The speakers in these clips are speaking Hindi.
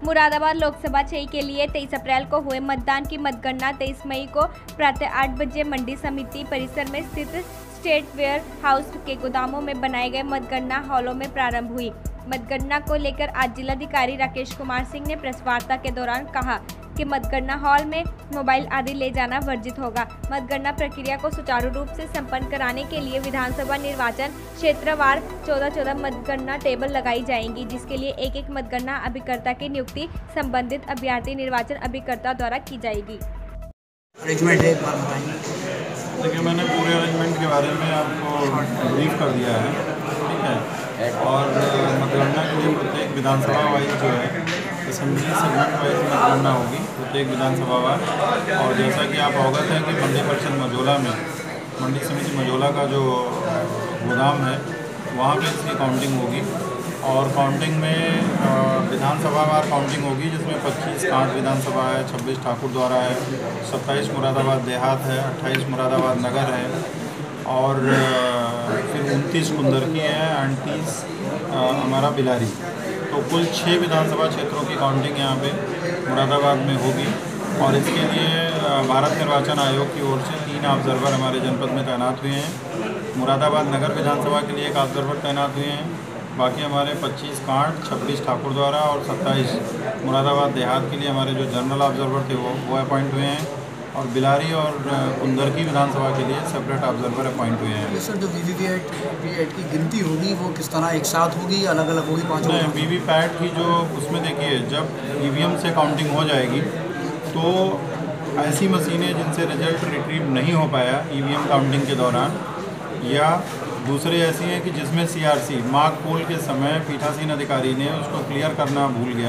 मुरादाबाद लोकसभा 6 के लिए 23 अप्रैल को हुए मतदान की मतगणना 23 मई को प्रातः 8 बजे मंडी समिति परिसर में स्थित स्टेट वेयर हाउस के गोदामों में बनाए गए मतगणना हॉलों में प्रारंभ हुई। मतगणना को लेकर आज जिलाधिकारी राकेश कुमार सिंह ने प्रेस वार्ता के दौरान कहा कि मतगणना हॉल में मोबाइल आदि ले जाना वर्जित होगा। मतगणना प्रक्रिया को सुचारू रूप से संपन्न कराने के लिए विधानसभा निर्वाचन क्षेत्रवार 14 मतगणना टेबल लगाई जाएंगी, जिसके लिए एक मतगणना अभिकर्ता की नियुक्ति संबंधित अभ्यर्थी निर्वाचन अभिकर्ता द्वारा की जाएगी। अरेंजमेंट एक बार बताइए। देखिए, मैंने पूरे अरेंजमेंट के बारे में आपको ब्रीफ कर दिया है, ठीक है। और मतगणना के लिए प्रत्येक विधानसभा वाइज जो है असेंबली सेगमेंट वाइज मतगणना होगी, प्रत्येक विधानसभा वाइज। और जैसा कि आप अवगत हैं कि मंडी परिषद मझोला में मंडी समिति मझोला का जो गोदाम है वहाँ पे इसकी काउंटिंग होगी। और काउंटिंग में विधानसभावार काउंटिंग होगी, जिसमें 25 कांट विधानसभा है, 26 ठाकुर द्वारा है, 27 मुरादाबाद देहात है, 28 मुरादाबाद नगर है और फिर 29 कुंदरकी है, 38 हमारा बिलारी। तो कुल 6 विधानसभा क्षेत्रों की काउंटिंग यहाँ पे मुरादाबाद में होगी। और इसके लिए भारत निर्वाचन आयोग की ओर से 3 ऑब्जर्वर हमारे जनपद में तैनात हुए हैं। मुरादाबाद नगर विधानसभा के लिए 1 ऑब्जर्वर तैनात हुए हैं। बाकी हमारे 25 कांट 26 ठाकुर द्वारा और 27 मुरादाबाद देहात के लिए हमारे जो जनरल ऑब्जर्वर थे वो अपॉइंट हुए हैं। और बिलारी और कुंदरकी विधानसभा के लिए सेपरेट ऑब्जर्वर अपॉइंट हुए हैं। सर, जो वीवीपैट की गिनती होगी वो किस तरह एक साथ होगी, अलग अलग होगी? 5 नहीं, वीवीपैट की जो उसमें देखिए, जब ईवीएम से काउंटिंग हो जाएगी तो ऐसी मशीनें जिनसे रिजल्ट रिट्रीव नहीं हो पाया ईवीएम काउंटिंग के दौरान, या दूसरे ऐसी हैं कि जिसमें सीआरसी मार्क पोल के समय पीठासीन अधिकारी ने उसको क्लियर करना भूल गया,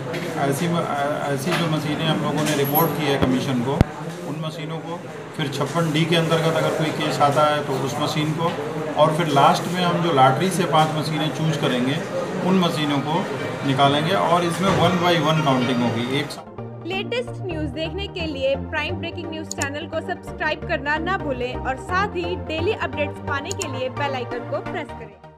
ऐसी जो मशीनें हम लोगों ने रिपोर्ट की है कमीशन को, उन मशीनों को फिर 56D के अंतर्गत अगर कोई केस आता है तो उस मशीन को, और फिर लास्ट में हम जो लॉटरी से 5 मशीनें चूज करेंगे उन मशीनों को निकालेंगे और इसमें 1 by 1 काउंटिंग होगी। लेटेस्ट न्यूज देखने के लिए प्राइम ब्रेकिंग न्यूज चैनल को सब्सक्राइब करना ना भूलें और साथ ही डेली अपडेट्स पाने के लिए बेल आइकन को प्रेस करें।